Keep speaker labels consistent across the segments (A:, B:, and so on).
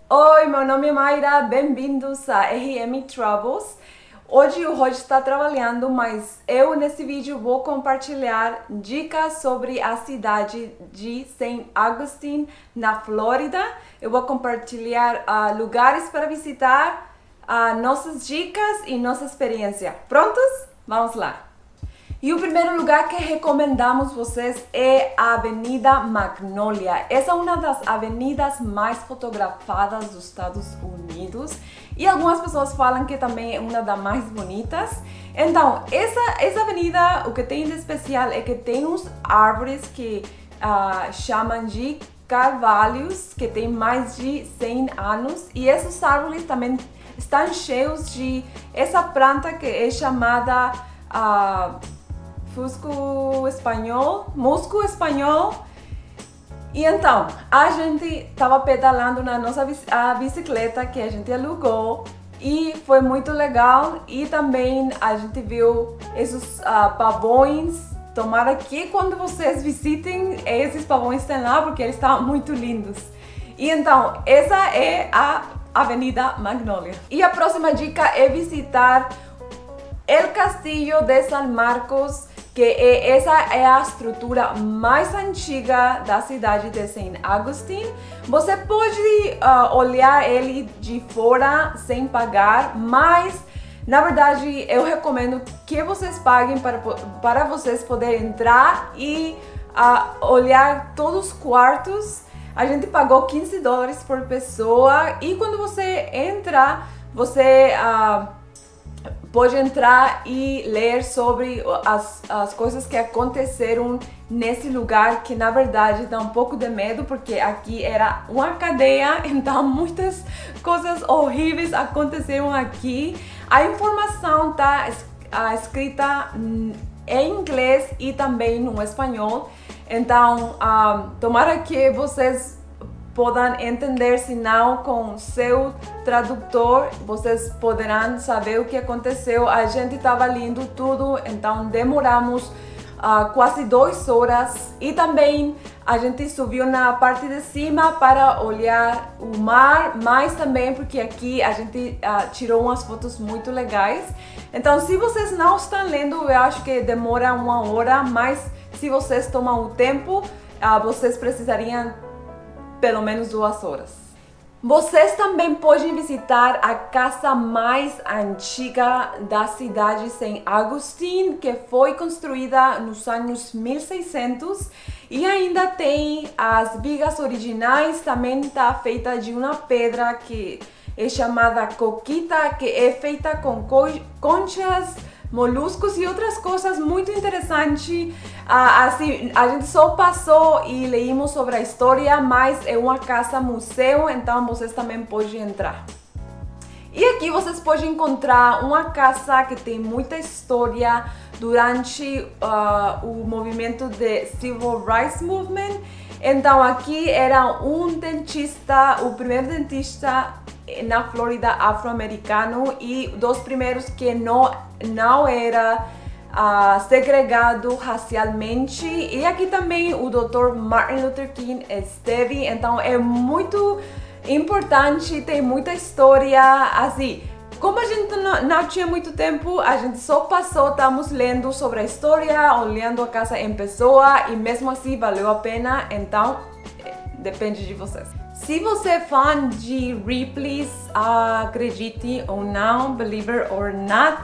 A: Oi, meu nome é Mayra, bem-vindos a RM Travels. Hoje o Roger está trabalhando, mas eu nesse vídeo vou compartilhar dicas sobre a cidade de St. Augustine, na Flórida. Eu vou compartilhar lugares para visitar, nossas dicas e nossa experiência. Prontos? Vamos lá! E o primeiro lugar que recomendamos vocês é a Avenida Magnolia. Essa é uma das avenidas mais fotografadas dos Estados Unidos e algumas pessoas falam que também é uma das mais bonitas. Então, essa avenida, o que tem de especial é que tem uns árvores que chamam de carvalhos, que tem mais de 100 anos, e esses árvores também estão cheios de essa planta que é chamada musgo espanhol. E então, a gente estava pedalando na nossa bicicleta que a gente alugou e foi muito legal. E também a gente viu esses pavões. Tomara que quando vocês visitem, esses pavões estão lá porque eles estão muito lindos. E então, essa é a Avenida Magnolia. E a próxima dica é visitar o Castillo de San Marcos, que essa é a estrutura mais antiga da cidade de St. Augustine. Você pode olhar ele de fora sem pagar, mas na verdade eu recomendo que vocês paguem para vocês poderem entrar e olhar todos os quartos. A gente pagou $15 por pessoa e quando você entra, você pode entrar e ler sobre as coisas que aconteceram nesse lugar, que na verdade dá um pouco de medo, porque aqui era uma cadeia, então muitas coisas horríveis aconteceram aqui. A informação está escrita em inglês e também no espanhol, então tomara que vocês podem entender, se não com seu tradutor, vocês poderão saber o que aconteceu. A gente estava lendo tudo, então demoramos quase 2 horas. E também a gente subiu na parte de cima para olhar o mar, mas também porque aqui a gente tirou umas fotos muito legais. Então, se vocês não estão lendo, eu acho que demora 1 hora, mas se vocês tomam o tempo, vocês precisariam pelo menos 2 horas. Vocês também podem visitar a casa mais antiga da cidade de St. Augustine, que foi construída nos anos 1600 e ainda tem as vigas originais. Também está feita de uma pedra que é chamada coquita, que é feita com conchas, moluscos e outras coisas muito interessantes. Assim, a gente só passou e leímos sobre a história, mas é uma casa museu, então vocês também podem entrar. E aqui vocês podem encontrar uma casa que tem muita história durante o movimento de Civil Rights Movement. Então aqui era um dentista, o primeiro dentista na Flórida afro-americano e dos primeiros que não era segregado racialmente. E aqui também o Dr. Martin Luther King esteve, então é muito importante, tem muita história. Assim, como a gente não tinha muito tempo, a gente só passou, estamos lendo sobre a história, olhando a casa em pessoa e mesmo assim valeu a pena, então depende de vocês. Se você é fã de Ripley's, acredite ou não, believe it or not,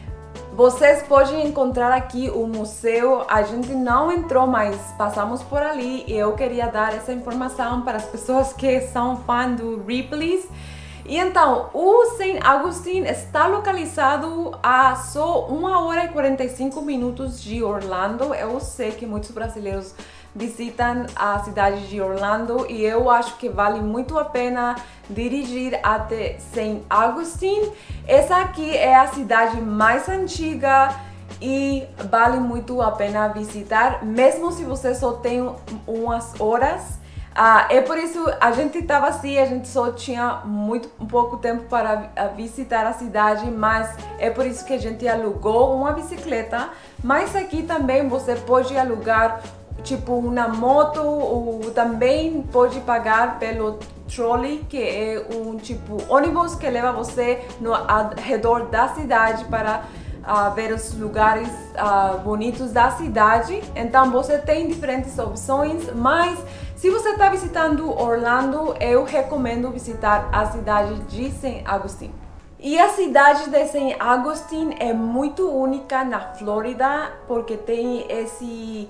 A: vocês podem encontrar aqui o museu. A gente não entrou, mas passamos por ali e eu queria dar essa informação para as pessoas que são fãs do Ripley's. E então, o St. Augustine está localizado a só 1 hora e 45 minutos de Orlando. Eu sei que muitos brasileiros visitam a cidade de Orlando e eu acho que vale muito a pena dirigir até St. Augustine. Essa aqui é a cidade mais antiga e vale muito a pena visitar, mesmo se você só tem umas horas. É por isso a gente estava assim, a gente só tinha um pouco tempo para visitar a cidade, mas é por isso que a gente alugou uma bicicleta. Mas aqui também você pode alugar tipo uma moto, ou também pode pagar trolley, que é um tipo ônibus que leva você no redor da cidade para ver os lugares bonitos da cidade. Então você tem diferentes opções, mas se você está visitando Orlando, eu recomendo visitar a cidade de St. Augustine. E a cidade de St. Augustine é muito única na Flórida, porque tem esse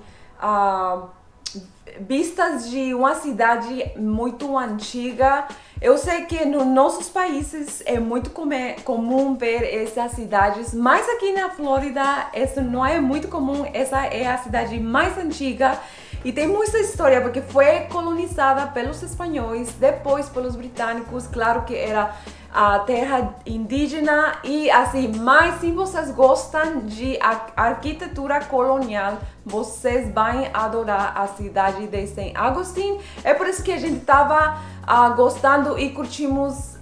A: vistas de uma cidade muito antiga. Eu sei que nos nossos países é muito comum ver essas cidades, mas aqui na Flórida isso não é muito comum. Essa é a cidade mais antiga e tem muita história, porque foi colonizada pelos espanhóis, depois pelos britânicos. Claro que era a terra indígena e assim, mas se vocês gostam de arquitetura colonial, vocês vão adorar a cidade de St. Augustine. É por isso que a gente estava gostando e curtimos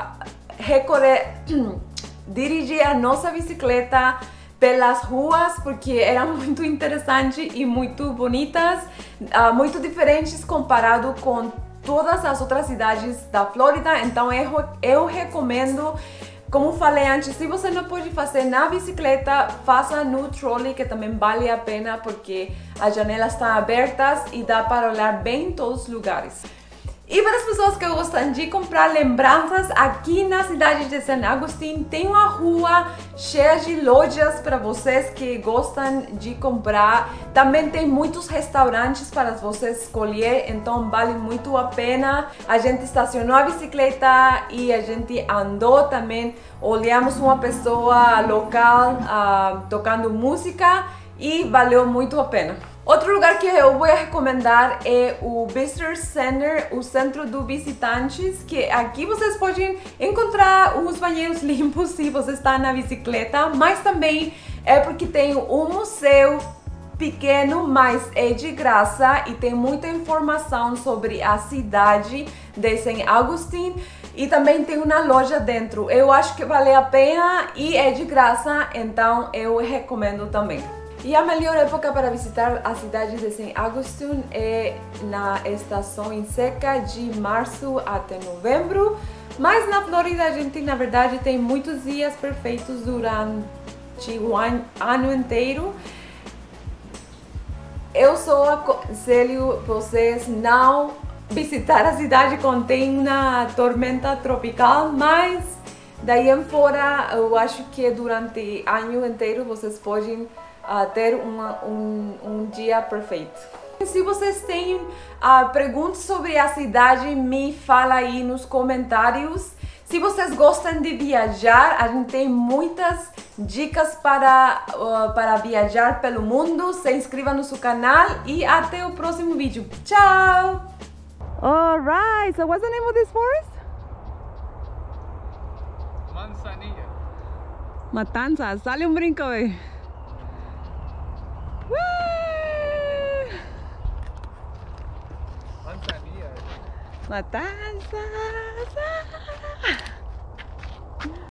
A: dirigir a nossa bicicleta pelas ruas, porque eram muito interessantes e muito bonitas, muito diferentes comparado com todas as outras cidades da Flórida. Então eu recomendo, como falei antes, se você não pode fazer na bicicleta, faça no trolley, que também vale a pena, porque as janelas estão abertas e dá para olhar bem em todos os lugares. E para as pessoas que gostam de comprar lembranças, aqui na cidade de St. Augustine tem uma rua cheia de lojas para vocês que gostam de comprar. Também tem muitos restaurantes para vocês escolher, então vale muito a pena. A gente estacionou a bicicleta e a gente andou também. Olhamos uma pessoa local tocando música e valeu muito a pena. Outro lugar que eu vou recomendar é o Visitor Center, o Centro dos Visitantes, que aqui vocês podem encontrar os banheiros limpos se você está na bicicleta, mas também é porque tem um museu pequeno, mas é de graça e tem muita informação sobre a cidade de St. Augustine e também tem uma loja dentro. Eu acho que vale a pena e é de graça, então eu recomendo também. E a melhor época para visitar a cidade de St. Augustine é na estação seca de março até novembro, mas na Flórida a gente na verdade tem muitos dias perfeitos durante o ano inteiro. Eu só aconselho vocês não visitar a cidade quando tem uma tormenta tropical, mas daí em fora eu acho que durante o ano inteiro vocês podem ter um dia perfeito. Se vocês têm perguntas sobre a cidade, me fala aí nos comentários. Se vocês gostam de viajar, a gente tem muitas dicas para viajar pelo mundo. Se inscreva no nosso canal e até o próximo vídeo. Tchau! Alright, so what's the name of this forest?
B: Manzanilla.
A: Matanzas. Sale um brinco, véi.
B: Manzanilla.
A: Matanzas.